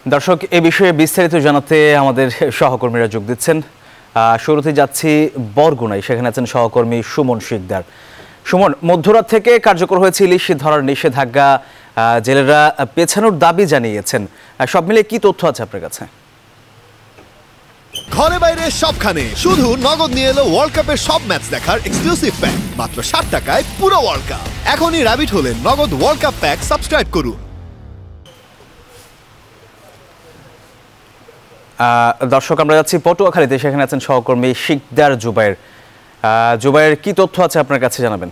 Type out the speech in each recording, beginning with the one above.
দর্শক এই বিষয়ে বিস্তারিত জানাতে আমাদের সহকর্মীরা যোগ দিচ্ছেন। শুরুতে যাচ্ছি বরগুনায়, সেখানে আছেন সহকর্মী সুমন শিকদার। সুমন, মধ্যরাত থেকে কার্যকর হয়েছে ইলিশ ধরার নিষেধাজ্ঞা, জেলেরা পেছানোর দাবি জানিয়েছেন। সব মিলে কি তথ্য আছে আপনার কাছে? ঘরে বাইরে সবখানে শুধু নগদ নিয়ে এলো ওয়ার্ল্ড কাপের সব ম্যাচ দেখার এক্সক্লুসিভ প্যাক মাত্র 60 টাকায় পুরো ওয়ার্ল্ড কাপ। এখনই রাবিট হলে নগদ ওয়ার্ল্ড কাপ প্যাক সাবস্ক্রাইব করুন। দর্শক, আমরা যাচ্ছি পটুয়াখালীতে, সেখানে আছেন সহকর্মী শিকদার জুবাইর। জুবাইর, কি তথ্য আছে আপনার কাছে জানাবেন?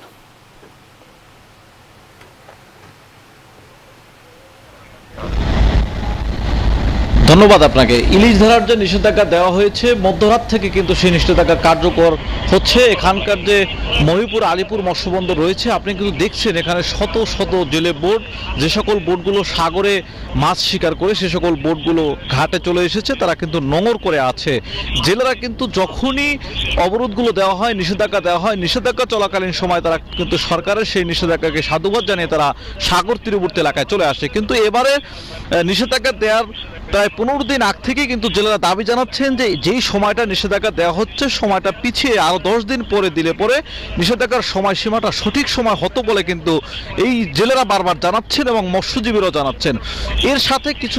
ধন্যবাদ আপনাকে। ইলিশ ধরার যে নিষেধাজ্ঞা দেওয়া হয়েছে মধ্যরাত থেকে কিন্তু সেই নিষেধাজ্ঞা কার্যকর হচ্ছে। এখানকার যে মহিপুর আলিপুর মৎস্যবন্দর রয়েছে, আপনি কিন্তু দেখছেন এখানে শত শত জেলে বোট, যে সকল বোটগুলো সাগরে মাছ শিকার করে সে সকল বোটগুলো ঘাটে চলে এসেছে, তারা কিন্তু নোঙর করে আছে। জেলেরা কিন্তু যখনই অবরোধগুলো দেওয়া হয়, নিষেধাজ্ঞা দেওয়া হয়, নিষেধাজ্ঞা চলাকালীন সময় তারা কিন্তু সরকারের সেই নিষেধাজ্ঞাকে সাধুবাদ জানিয়ে তারা সাগর তীরবর্তী এলাকায় চলে আসে। কিন্তু এবারে নিষেধাজ্ঞা দেওয়ার প্রায় 15 দিন আগ থেকেই কিন্তু জেলেরা দাবি জানাচ্ছেন যে যেই সময়টা নিষেধাজ্ঞা দেওয়া হচ্ছে, সময়টা পিছিয়ে আরো 10 দিন পরে দিলে পরে নিষেধাজ্ঞার সময়সীমাটা সঠিক সময় হতো বলে কিন্তু এই জেলেরা বারবার জানাচ্ছেন এবং মৎস্যজীবীরাও জানাচ্ছেন। এর সাথে কিছু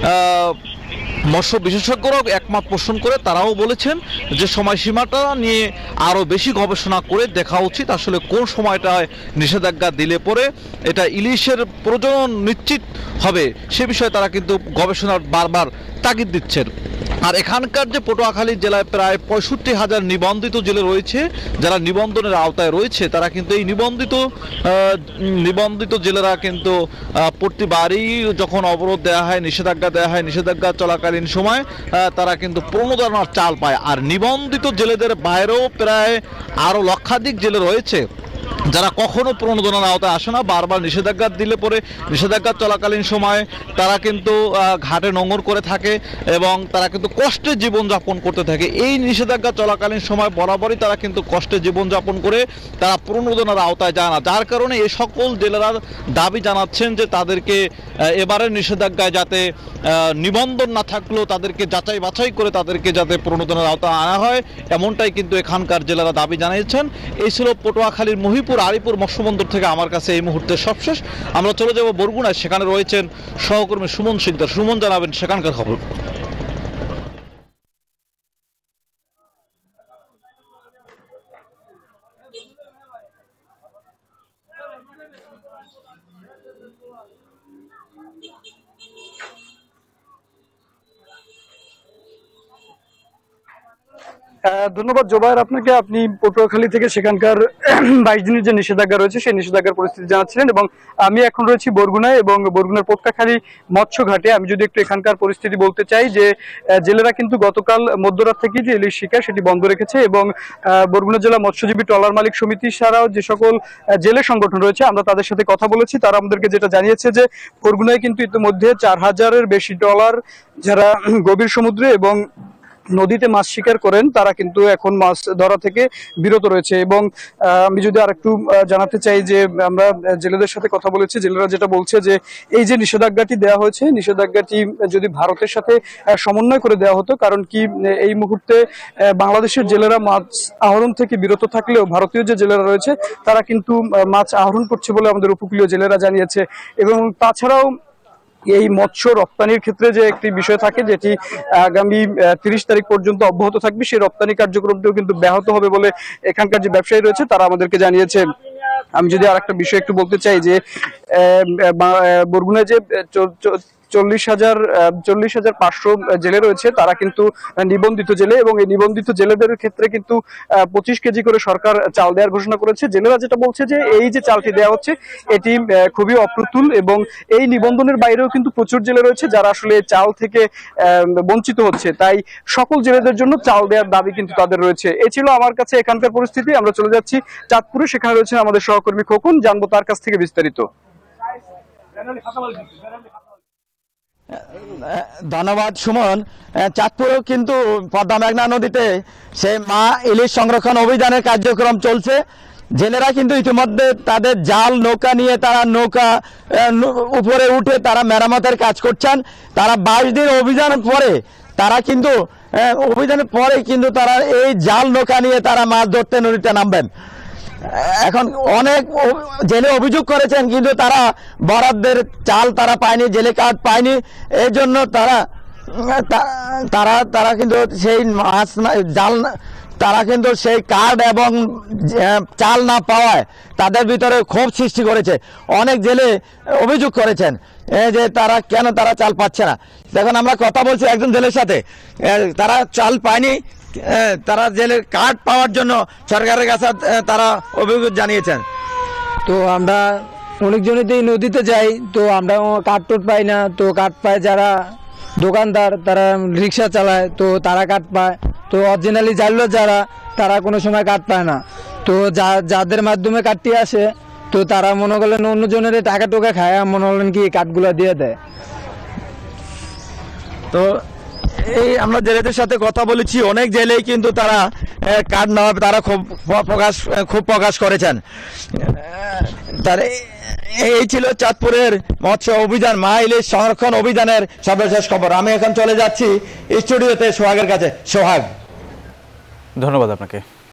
মৎস্য বিশেষজ্ঞরাও একমত পোষণ করে তারাও বলেছেন যে সময়সীমাটা নিয়ে আরও বেশি গবেষণা করে দেখা উচিত, আসলে কোন সময়টায় নিষেধাজ্ঞা দিলে পরে এটা ইলিশের প্রজনন নিশ্চিত হবে সে বিষয়ে তারা কিন্তু গবেষণার বারবার তাগিদ দিচ্ছেন। আর এখানকার যে পটুয়াখালী জেলায় প্রায় 65,000 নিবন্ধিত জেলে রয়েছে, যারা নিবন্ধনের আওতায় রয়েছে, তারা কিন্তু এই নিবন্ধিত জেলেরা কিন্তু প্রতিবারই যখন অবরোধ দেওয়া হয়, নিষেধাজ্ঞা দেওয়া হয়, নিষেধাজ্ঞা চলাকালীন সময় তারা কিন্তু প্রণোদনার চাল পায়। আর নিবন্ধিত জেলেদের বাইরেও প্রায় আরও লক্ষাধিক জেলে রয়েছে যারা কখনো প্রণোদনার আওতায় আসে না। বারবার নিষেধাজ্ঞা দিলে পরে নিষেধাজ্ঞা চলাকালীন সময় তারা কিন্তু ঘাটে নোঙর করে থাকে এবং তারা কিন্তু কষ্টে জীবনযাপন করতে থাকে। এই নিষেধাজ্ঞা চলাকালীন সময় বরাবরই তারা কিন্তু কষ্টে জীবনযাপন করে তারা প্রণোদনার আওতায় যায় না, যার কারণে এই সকল জেলেরা দাবি জানাচ্ছেন যে তাদেরকে এবারের নিষেধাজ্ঞায় যাতে নিবন্ধন না থাকলেও তাদেরকে যাচাই বাছাই করে তাদেরকে যাতে প্রণোদনার আওতায় আনা হয়, এমনটাই কিন্তু এখানকার জেলেরা দাবি জানিয়েছেন। এই ছিল পটুয়াখালীর মহিপুর আলিপুর মৎস্যবন্দর থেকে আমার কাছে এই মুহূর্তে সবশেষ। আমরা চলে যাব বরগুনায়, সেখানে রয়েছেন সহকর্মী সুমন শিকদার। সুমন, জানাবেন সেখানকার খবর। ধন্যবাদ জোবায়ের আপনাকে। আপনি পটুয়াখালী থেকে সেখানকার 22 দিনের যে নিষেধাজ্ঞা রয়েছে সেই নিষেধাজ্ঞার পরিস্থিতি জানাচ্ছিলেন এবং আমি এখন রয়েছি বরগুনায় এবং বরগুনার পটুয়াখালী মৎস্য ঘাটে। আমি যদি একটু এখানকার পরিস্থিতি বলতে চাই যে জেলেরা কিন্তু গতকাল মধ্যরাত থেকে যে ইলিশ শিকার সেটি বন্ধ রেখেছে এবং বরগুনা জেলা মৎস্যজীবী ট্রলার মালিক সমিতি ছাড়াও যে সকল জেলে সংগঠন রয়েছে আমরা তাদের সাথে কথা বলেছি। তারা আমাদেরকে যেটা জানিয়েছে যে বরগুনায় কিন্তু ইতিমধ্যে 4000-এর বেশি ট্রলার যারা গভীর সমুদ্রে এবং নদীতে মাছ শিকার করেন তারা কিন্তু এখন মাছ ধরা থেকে বিরত রয়েছে। এবং আমি যদি আরেকটু জানাতে চাই যে আমরা জেলেদের সাথে কথা বলেছি, জেলেরা যেটা বলছে যে এই যে নিষেধাজ্ঞাটি দেওয়া হয়েছে, নিষেধাজ্ঞাটি যদি ভারতের সাথে সমন্বয় করে দেওয়া হতো, কারণ কি এই মুহূর্তে বাংলাদেশের জেলেরা মাছ আহরণ থেকে বিরত থাকলেও ভারতীয় যে জেলেরা রয়েছে তারা কিন্তু মাছ আহরণ করছে বলে আমাদের উপকূলীয় জেলেরা জানিয়েছে। এবং তাছাড়াও এই মৎস্য রপ্তানির ক্ষেত্রে যে একটি বিষয় থাকে যেটি আগামী 30 তারিখ পর্যন্ত অব্যাহত থাকবে, সেই রপ্তানি কার্যক্রমটিও কিন্তু ব্যাহত হবে বলে এখানকার যে ব্যবসায়ী রয়েছে তারা আমাদেরকে জানিয়েছে। আমি যদি আর একটা বিষয় একটু বলতে চাই যে বরগুনায় যে 40,500 জেলে রয়েছে তারা কিন্তু নিবন্ধিত জেলে এবং এই নিবন্ধিত জেলেদের ক্ষেত্রে কিন্তু 25 কেজি করে সরকার চাল দেওয়ার ঘোষণা করেছে। জেলেরা যেটা বলছে যে এই যে চালটি দেওয়া হচ্ছে এটি খুবই অপ্রতুল এবং এই নিবন্ধনের বাইরেও কিন্তু প্রচুর জেলে রয়েছে যারা আসলে চাল থেকে বঞ্চিত হচ্ছে, তাই সকল জেলেদের জন্য চাল দেওয়ার দাবি কিন্তু তাদের রয়েছে। এই ছিল আমার কাছে এখানকার পরিস্থিতি। আমরা চলে যাচ্ছি চাঁদপুরে, সেখানে রয়েছেন আমাদের সহকর্মী খোকন, জানবো তার কাছ থেকে বিস্তারিত। ধন্যবাদ সুমন। চাঁদপুরেও কিন্তু পদ্মা মেঘনা নদীতে সেই মা ইলিশ সংরক্ষণ অভিযানের কার্যক্রম চলছে। জেলেরা কিন্তু ইতিমধ্যে তাদের জাল নৌকা নিয়ে তারা নৌকা উপরে উঠে তারা মেরামতের কাজ করছেন। তারা 22 দিন অভিযানের পরে তারা কিন্তু অভিযানের পরে কিন্তু তারা এই জাল নৌকা নিয়ে তারা মাছ ধরতে নদীতে নামবেন। এখন অনেক জেলে অভিযোগ করেছেন কিন্তু তারা বরাদ্দের চাল তারা পায়নি, জেলে কার্ড পায়নি। এই জন্য তারা কিন্তু সেই মাছ জাল তারা কিন্তু সেই কার্ড এবং চাল না পাওয়ায় তাদের ভিতরে ক্ষোভ সৃষ্টি করেছে। অনেক জেলে অভিযোগ করেছেন যে তারা চাল পাচ্ছে না। দেখুন আমরা কথা বলছি একজন জেলের সাথে, তারা চাল পায়নি, তারা জেলের কার্ড পাওয়ার জন্য সরকারের কাছে তারা অভিযোগ জানিয়েছেন। তো আমরা অনেকজনেতেই নদীতে যাই, তো আমরা কার্ড টোট পাই না। তো কার্ড পায় যারা দোকানদার, তারা রিক্সা চালায়, তো তারা কার্ড পায়। তো অরিজিনালি জানলো যারা, তারা কোনো সময় কার্ড পায় না। তো যাদের মাধ্যমে কার্ডটি আসে, তো তারা মনে করলেন অন্যজনের টাকা টোকা খায়, মনে করলেন কি কার্ডগুলো দিয়ে দেয়। তো এই আমরা জেলেদের সাথে কথা বলেছি, অনেক জেলেই কিন্তু তারা কার্ড নেওয়া তারা খুব প্রকাশ করেছেন। তার এই ছিল চাঁদপুরের মৎস্য অভিযান, ইলিশ সংরক্ষণ অভিযানের সর্বশেষ খবর। আমি এখন চলে যাচ্ছি স্টুডিওতে সোহাগের কাছে। সোহাগ, ধন্যবাদ আপনাকে।